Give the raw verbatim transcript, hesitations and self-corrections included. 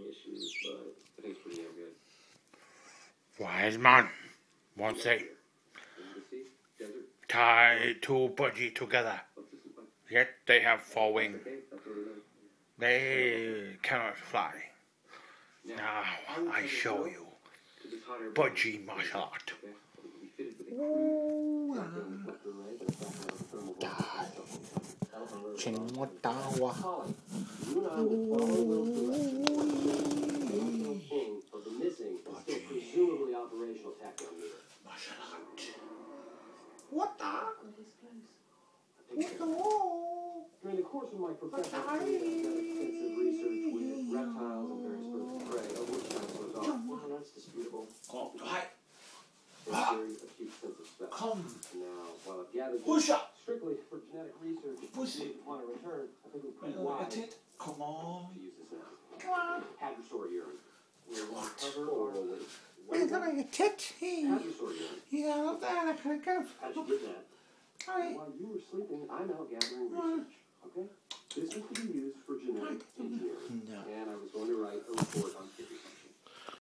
issues, but I think it's pretty damn good. Wise man won't say tie two budgie together, yet they have four wings. They cannot fly. Now I show you budgie martial art. Chingwatawa. Presumably operational tachyon. What the? What the? During the course of my professional career, I've done extensive research with reptiles and various birds of prey, of which dinosaurs are. Well, that's disputable. Come, right. A very acute sense of smell. Come. Now, while I've gathered Push up. strictly for genetic research, Pussy. upon a return, I think it would be Look wise at to it. Come on. use this now. Come on. Hadrosaur urine. We'll What? cover our Wait, can I get tit? Hey. Hadrosaur urine. Yeah, I love that. I kind of go. How'd you get that? All right. While you were sleeping, I'm out gathering research. Okay? This is to be used